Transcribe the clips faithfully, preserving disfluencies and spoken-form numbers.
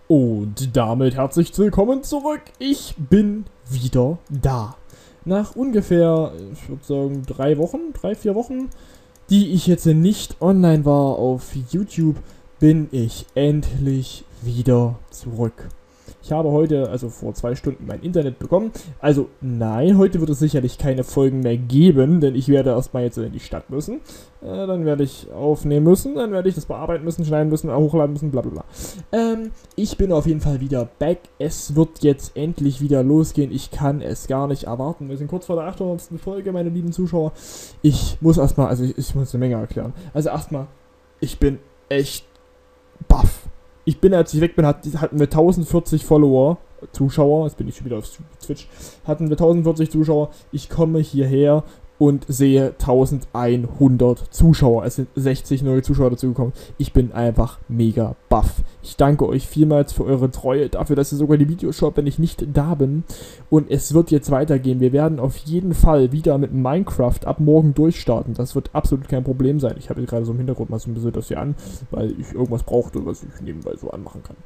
Und damit herzlich willkommen zurück. Ich bin wieder da. Nach ungefähr, ich würde sagen, drei Wochen, drei, vier Wochen, die ich jetzt nicht online war auf YouTube, bin ich endlich wieder zurück. Ich habe heute, also vor zwei Stunden, mein Internet bekommen. Also nein, heute wird es sicherlich keine Folgen mehr geben, denn ich werde erstmal jetzt in die Stadt müssen. Äh, dann werde ich aufnehmen müssen, dann werde ich das bearbeiten müssen, schneiden müssen, hochladen müssen, bla bla bla. Ähm, ich bin auf jeden Fall wieder back. Es wird jetzt endlich wieder losgehen. Ich kann es gar nicht erwarten. Wir sind kurz vor der achthundertsten Folge, meine lieben Zuschauer. Ich muss erstmal, also ich, ich muss eine Menge erklären. Also erstmal, ich bin echt baff. Ich bin, als ich weg bin, hatten wir tausendvierzig Follower, Zuschauer, jetzt bin ich schon wieder auf Twitch, hatten wir tausendvierzig Zuschauer, ich komme hierher und sehe elfhundert Zuschauer, es sind sechzig neue Zuschauer dazugekommen, ich bin einfach mega baff. Ich danke euch vielmals für eure Treue, dafür, dass ihr sogar die Videos schaut, wenn ich nicht da bin, und es wird jetzt weitergehen. Wir werden auf jeden Fall wieder mit Minecraft ab morgen durchstarten, das wird absolut kein Problem sein. Ich habe jetzt gerade so im Hintergrund mal so ein bisschen das hier an, weil ich irgendwas brauchte, was ich nebenbei so anmachen kann.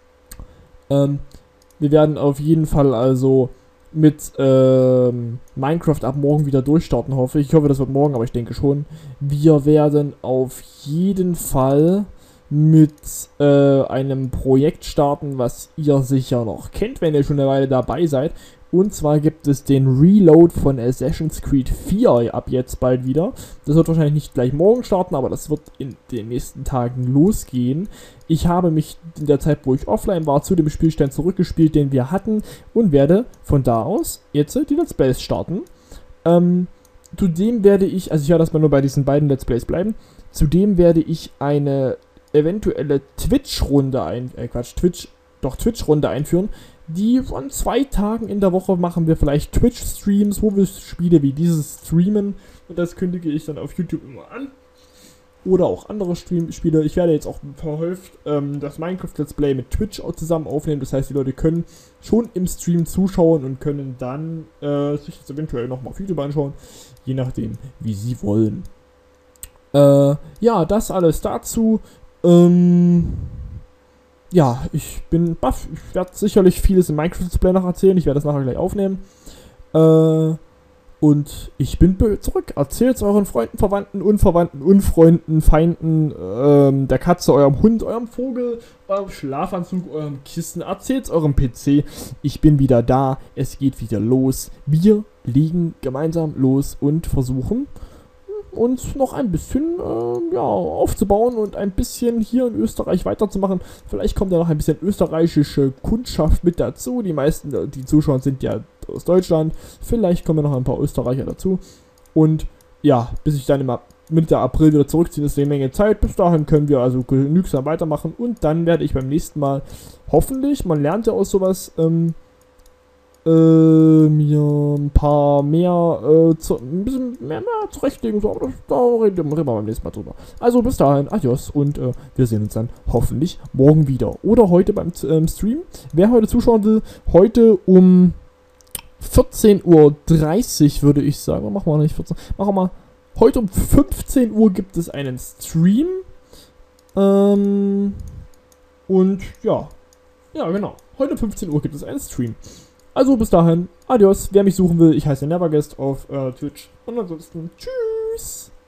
Ähm, wir werden auf jeden Fall also mit ähm, Minecraft ab morgen wieder durchstarten, hoffe ich. Ich hoffe, das wird morgen, aber ich denke schon. Wir werden auf jeden Fall mit äh, einem Projekt starten, was ihr sicher noch kennt, wenn ihr schon eine Weile dabei seid. Und zwar gibt es den Reload von Assassin's Creed vier ab jetzt bald wieder. Das wird wahrscheinlich nicht gleich morgen starten, aber das wird in den nächsten Tagen losgehen. Ich habe mich in der Zeit, wo ich offline war, zu dem Spielstand zurückgespielt, den wir hatten, und werde von da aus jetzt die Let's Plays starten. Ähm, zudem werde ich, also ich werde erstmal nur bei diesen beiden Let's Plays bleiben, zudem werde ich eine eventuelle Twitch-Runde ein, äh Quatsch, Twitch, doch Twitch-Runde einführen. Die von zwei Tagen in der Woche machen wir vielleicht Twitch-Streams, wo wir Spiele wie dieses streamen. Und das kündige ich dann auf YouTube immer an. Oder auch andere Stream Spiele. Ich werde jetzt auch verhäuft ähm, das Minecraft Let's Play mit Twitch auch zusammen aufnehmen. Das heißt, die Leute können schon im Stream zuschauen und können dann äh, sich das eventuell nochmal auf YouTube anschauen. Je nachdem, wie sie wollen. Äh, ja, das alles dazu. Ähm... Ja, ich bin baff. Ich werde sicherlich vieles im Minecraft-Let's Play noch erzählen. Ich werde das nachher gleich aufnehmen. Äh, und ich bin zurück. Erzählt es euren Freunden, Verwandten, Unverwandten, Unfreunden, Feinden, ähm, der Katze, eurem Hund, eurem Vogel, eurem Schlafanzug, eurem Kissen. Erzählt es eurem P C. Ich bin wieder da. Es geht wieder los. Wir legen gemeinsam los und versuchen, uns noch ein bisschen äh, ja, aufzubauen und ein bisschen hier in Österreich weiterzumachen. Vielleicht kommt ja noch ein bisschen österreichische Kundschaft mit dazu. Die meisten, die Zuschauer sind ja aus Deutschland. Vielleicht kommen ja noch ein paar Österreicher dazu. Und ja, bis ich dann im Mitte April wieder zurückziehe, ist eine Menge Zeit. Bis dahin können wir also genügsam weitermachen. Und dann werde ich beim nächsten Mal hoffentlich, man lernt ja aus sowas, ähm, Äh, mir ein paar mehr, äh, zu, ein bisschen mehr, mehr zurechtlegen, so, aber das, da reden wir beim nächsten Mal drüber. Also bis dahin, adios, und äh, wir sehen uns dann hoffentlich morgen wieder. Oder heute beim ähm, Stream. Wer heute zuschauen will, heute um vierzehn Uhr dreißig würde ich sagen, machen wir nicht vierzehn, machen wir mal, heute um fünfzehn Uhr gibt es einen Stream. Ähm, und ja, ja genau, heute um fünfzehn Uhr gibt es einen Stream. Also bis dahin, adios. Wer mich suchen will, ich heiße Neverguest auf äh, Twitch. Und ansonsten, tschüss.